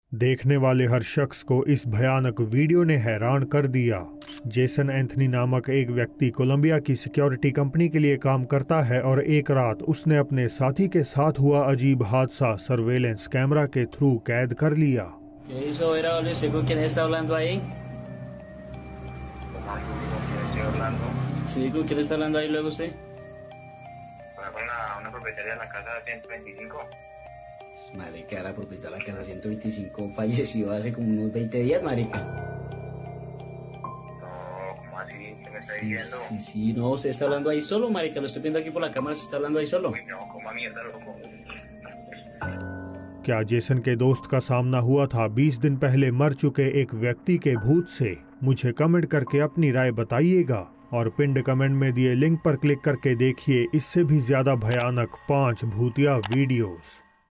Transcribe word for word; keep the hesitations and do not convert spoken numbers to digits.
देखने वाले हर शख्स को इस भयानक वीडियो ने हैरान कर दिया। जेसन एंथनी नामक एक व्यक्ति कोलंबिया की सिक्योरिटी कंपनी के लिए काम करता है और एक रात उसने अपने साथी के साथ हुआ अजीब हादसा सर्वेलेंस कैमरा के थ्रू कैद कर लिया। Marica, la propietaria de la casa ciento veinticinco falleció hace como unos veinte días, marica. No, ¿cómo así? ¿Qué me está Sí, diciendo? sí, sí, no, usted está hablando ahí solo, marica, lo estoy viendo aquí por la cámara, se está hablando ahí solo. Uy, no, ¿cómo a mierda, loco? क्या Jason के दोस्त का सामना हुआ था बीस दिन पहले मर चुके एक व्यक्ति के भूत से? मुझे कमेंट करके अपनी राय बताइएगा और पिंड कमेंट में दिए लिंक पर क्लिक करके देखिए इससे भी ज्यादा भयानक पांच भूतिया वीडियोस।